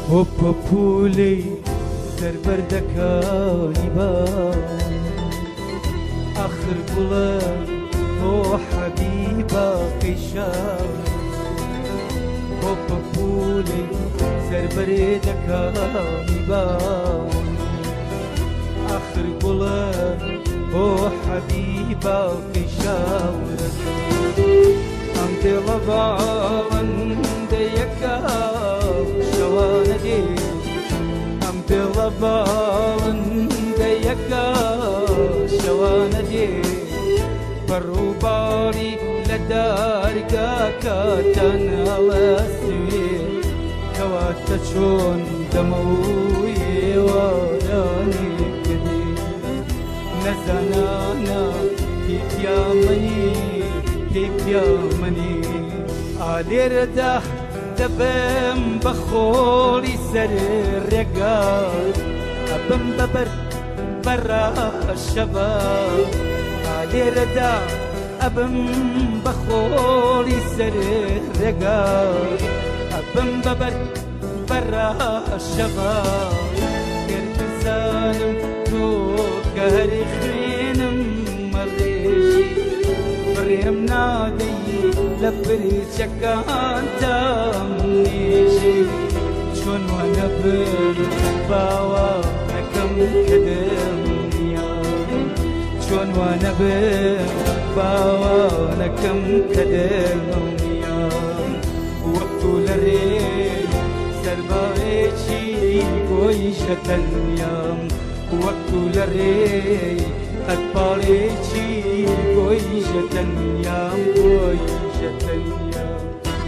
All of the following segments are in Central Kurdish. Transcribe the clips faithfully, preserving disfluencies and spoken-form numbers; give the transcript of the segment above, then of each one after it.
وبە پولەی سەربەردەکانی باوان ئاخر گوڵە بۆ حەبیبە قیشاوە وبە پولەی سەربەردەکانی باوان آخر گوڵە بۆ حەبیبە قیشاوە ئەم دڵە باڵندەیەکە شەوانە دێ ئەم دڵە باڵندەیەکە شەوانە دێ بەڕووباڵی لە دارگاکە تەنهەڵەسوێ کەواتە چۆن دەمە و ئێوارانی کردی نەزانانە پێی پیامەنی پێی پیامەنی ئالێرەدا دەبم بە خۆڵی سەر ڕێگات ئەبم بەبەر بەڕا شەبە ئالێرەدا ئەبم بە خۆڵی سەر ڕێگات ئەبم بەبەر بەڕا شەبە گەر بزانم تۆ کە هەری خوێنم مەڕێژی بڕێم نادەی لە پرچەکانتان نێژی چۆن وانە بم باوانەکەم کە دڵنیام چۆن وانە بم باوانەکەم کە دڵنیام وەک تۆ لە ڕێی سەرباڵێکی بۆی شەتەنیام وەک تۆ لە ڕێی قەتپاڵێکی بۆی شەتەنیام بۆی شەتەنیام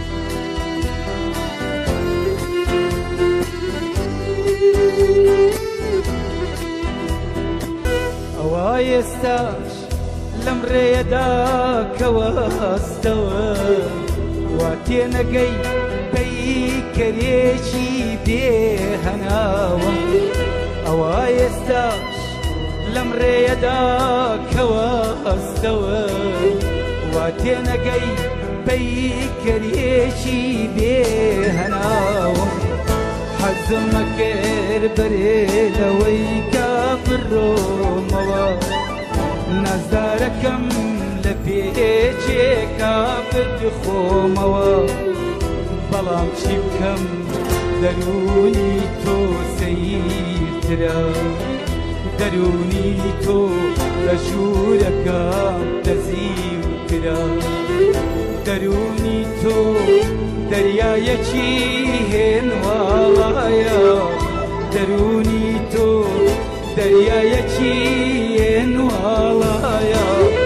ئەوە ئێستاش لەم ڕێیەدا کەوەستەوە وا تێنەگەی پەیکەرێکی بێهەناوە ئەوە ئێستاش لەم ڕێیەدا کەوەستەوە وا تێنەگەی پەیکەرێکی بێهەناوە حەزمە کرد بەرێلەوەی کە بڕۆمەوە نازدارەکەم لە پێچێکا بخۆمەوە بەڵام چی بکەم دەرونی تۆ سەیرترە دەرونی تۆ لە ژوورەکەم دەزیوترە دەرونی تۆ دەریایەکی هێنواڵایە دەرونی تۆ دەریایەکی هێنواڵایە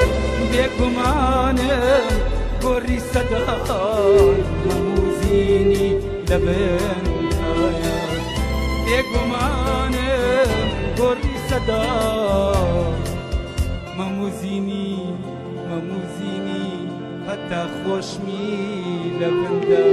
بێگومانم گۆڕی سەدان مەموزینی لەبەندایە بێگومانم گۆڕی سەدان مەموزینی مەموزینی هەتا خۆشمی لەبەندایە